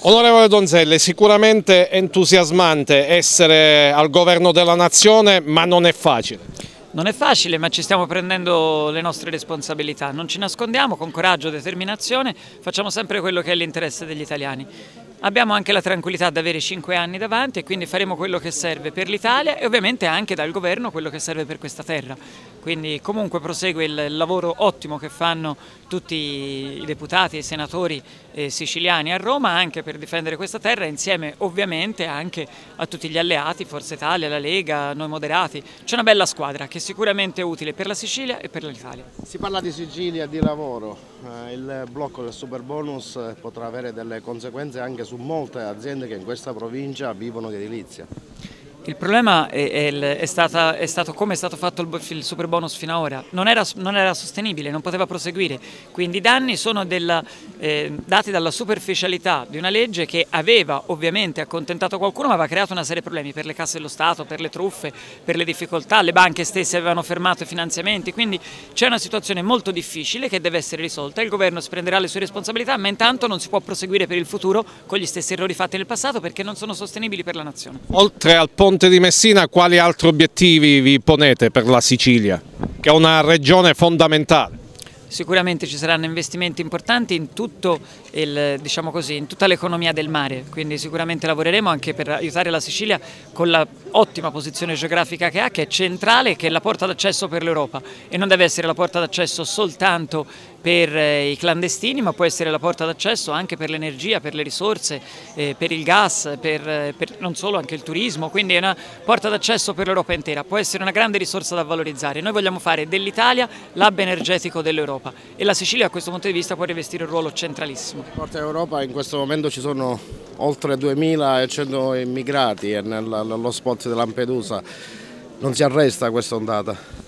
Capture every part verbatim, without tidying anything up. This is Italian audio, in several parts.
Onorevole Donzelli, sicuramente entusiasmante essere al governo della nazione, ma non è facile. Non è facile, ma ci stiamo prendendo le nostre responsabilità, non ci nascondiamo, con coraggio e determinazione facciamo sempre quello che è l'interesse degli italiani. Abbiamo anche la tranquillità di avere cinque anni davanti e quindi faremo quello che serve per l'Italia e ovviamente anche dal governo quello che serve per questa terra. Quindi comunque prosegue il lavoro ottimo che fanno tutti i deputati e i senatori eh, siciliani a Roma anche per difendere questa terra, insieme ovviamente anche a tutti gli alleati, Forza Italia, la Lega, noi moderati. C'è una bella squadra che sicuramente è utile per la Sicilia e per l'Italia. Si parla di Sicilia, di lavoro, eh, il blocco del Superbonus potrà avere delle conseguenze anche su molte aziende che in questa provincia vivono di edilizia. Il problema è, è, è, stata, è stato come è stato fatto il, il Superbonus fino ad ora, non era, non era sostenibile, non poteva proseguire, quindi i danni sono della, eh, dati dalla superficialità di una legge che aveva ovviamente accontentato qualcuno ma aveva creato una serie di problemi per le casse dello Stato, per le truffe, per le difficoltà, le banche stesse avevano fermato i finanziamenti, quindi c'è una situazione molto difficile che deve essere risolta, il governo si prenderà le sue responsabilità ma intanto non si può proseguire per il futuro con gli stessi errori fatti nel passato perché non sono sostenibili per la nazione. Oltre al ponte di Messina, quali altri obiettivi vi ponete per la Sicilia, che è una regione fondamentale? Sicuramente ci saranno investimenti importanti in, tutto il, diciamo così, in tutta l'economia del mare, quindi sicuramente lavoreremo anche per aiutare la Sicilia con la ottima posizione geografica che ha, che è centrale e che è la porta d'accesso per l'Europa e non deve essere la porta d'accesso soltanto per eh, i clandestini, ma può essere la porta d'accesso anche per l'energia, per le risorse, eh, per il gas, per, eh, per non solo anche il turismo, quindi è una porta d'accesso per l'Europa intera, può essere una grande risorsa da valorizzare. Noi vogliamo fare dell'Italia l'hub energetico dell'Europa e la Sicilia da questo punto di vista può rivestire un ruolo centralissimo. Porta Europa in questo momento ci sono oltre duemilacento immigrati e nello spot di Lampedusa non si arresta questa ondata.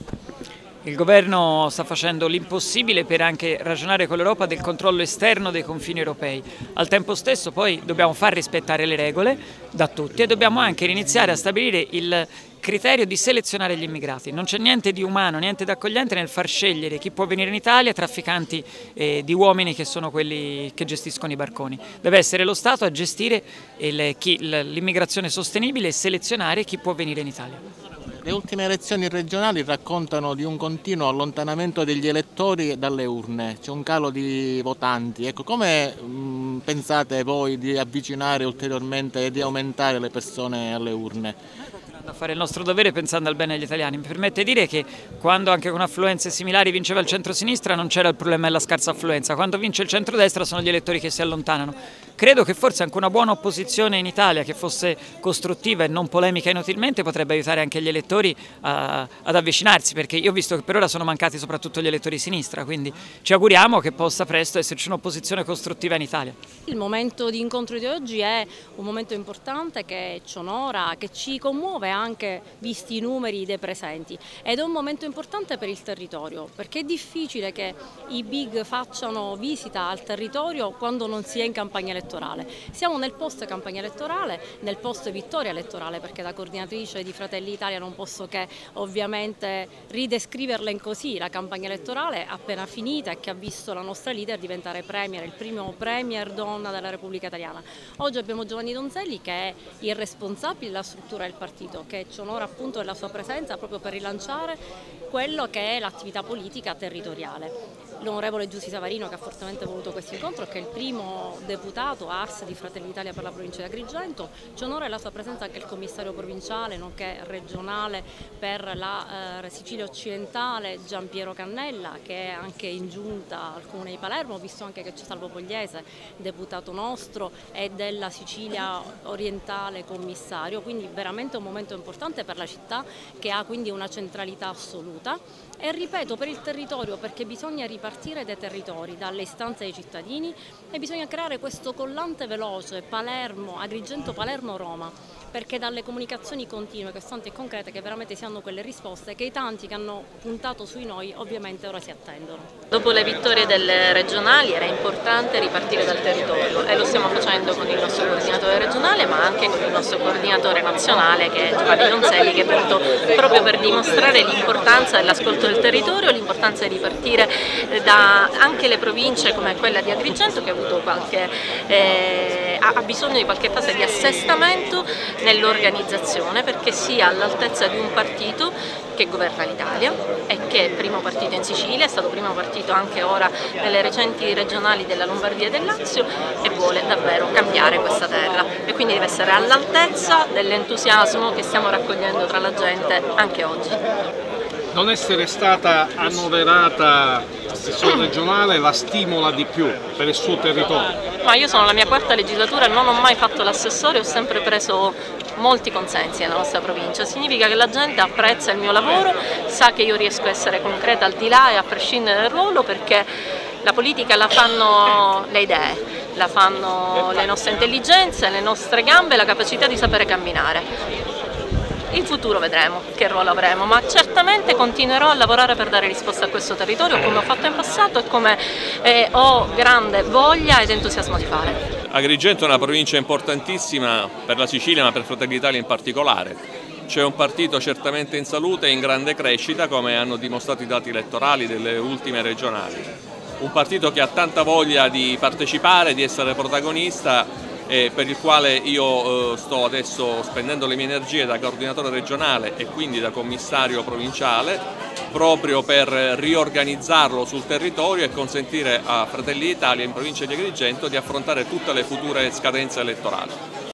Il governo sta facendo l'impossibile per anche ragionare con l'Europa del controllo esterno dei confini europei. Al tempo stesso poi dobbiamo far rispettare le regole da tutti e dobbiamo anche iniziare a stabilire il criterio di selezionare gli immigrati. Non c'è niente di umano, niente di accogliente nel far scegliere chi può venire in Italia, trafficanti eh, di uomini che sono quelli che gestiscono i barconi. Deve essere lo Stato a gestire l'immigrazione sostenibile e selezionare chi può venire in Italia. Le ultime elezioni regionali raccontano di un continuo allontanamento degli elettori dalle urne, c'è un calo di votanti. Ecco, come mh, pensate voi di avvicinare ulteriormente e di aumentare le persone alle urne? A fare il nostro dovere pensando al bene degli italiani. Mi permette di dire che quando anche con affluenze similari vinceva il centro-sinistra non c'era il problema della scarsa affluenza, quando vince il centro-destra sono gli elettori che si allontanano. Credo che forse anche una buona opposizione in Italia che fosse costruttiva e non polemica inutilmente potrebbe aiutare anche gli elettori a, ad avvicinarsi, perché io ho visto che per ora sono mancati soprattutto gli elettori di sinistra, quindi ci auguriamo che possa presto esserci un'opposizione costruttiva in Italia. Il momento di incontro di oggi è un momento importante che ci onora, che ci commuove anche visti i numeri dei presenti ed è un momento importante per il territorio perché è difficile che i big facciano visita al territorio quando non si è in campagna elettorale. Siamo nel post campagna elettorale, nel post vittoria elettorale perché da coordinatrice di Fratelli d'Italia non posso che ovviamente ridescriverla in così la campagna elettorale appena finita e che ha visto la nostra leader diventare premier, il primo premier donna della Repubblica Italiana. Oggi abbiamo Giovanni Donzelli che è il responsabile della struttura del partito, che ci onora appunto della sua presenza proprio per rilanciare quello che è l'attività politica territoriale. L'onorevole Giussi Savarino che ha fortemente voluto questo incontro, che è il primo deputato A R S di Fratelli d'Italia per la provincia di Agrigento, ci onora della sua presenza anche il commissario provinciale nonché regionale per la eh, Sicilia occidentale Giampiero Cannella, che è anche in giunta al comune di Palermo, ho visto anche che c'è Salvo Pogliese, deputato nostro, e della Sicilia orientale commissario, quindi veramente un momento importante per la città che ha quindi una centralità assoluta e ripeto per il territorio perché bisogna ripartire dai territori, dalle istanze dei cittadini e bisogna creare questo collante veloce Palermo, Agrigento, Palermo, Roma, perché dalle comunicazioni continue, costanti e concrete che veramente si hanno quelle risposte che i tanti che hanno puntato sui noi ovviamente ora si attendono. Dopo le vittorie delle regionali era importante ripartire dal territorio e lo stiamo facendo con il nostro coordinatore regionale ma anche con il nostro coordinatore nazionale che è Giovanni Donzelli, che è venuto proprio per dimostrare l'importanza dell'ascolto del territorio, l'importanza di ripartire da anche le province come quella di Agrigento che ha avuto qualche eh, eh, ha bisogno di qualche fase di assestamento nell'organizzazione perché sia all'altezza di un partito che governa l'Italia e che è primo partito in Sicilia, è stato primo partito anche ora nelle recenti regionali della Lombardia e del Lazio e vuole davvero cambiare questa terra e quindi deve essere all'altezza dell'entusiasmo che stiamo raccogliendo tra la gente anche oggi. Non essere stata annoverata assessore regionale la stimola di più per il suo territorio? Ma io sono la mia quarta legislatura e non ho mai fatto l'assessore, ho sempre preso molti consensi nella nostra provincia, significa che la gente apprezza il mio lavoro, sa che io riesco a essere concreta al di là e a prescindere dal ruolo perché la politica la fanno le idee, la fanno le nostre intelligenze, le nostre gambe, la capacità di sapere camminare. In futuro vedremo che ruolo avremo, ma certamente continuerò a lavorare per dare risposta a questo territorio come ho fatto in passato e come eh, ho grande voglia ed entusiasmo di fare. Agrigento è una provincia importantissima per la Sicilia ma per Fratelli d'Italia in particolare. C'è un partito certamente in salute e in grande crescita come hanno dimostrato i dati elettorali delle ultime regionali. Un partito che ha tanta voglia di partecipare, di essere protagonista e per il quale io eh, sto adesso spendendo le mie energie da coordinatore regionale e quindi da commissario provinciale proprio per riorganizzarlo sul territorio e consentire a Fratelli d'Italia in provincia di Agrigento di affrontare tutte le future scadenze elettorali.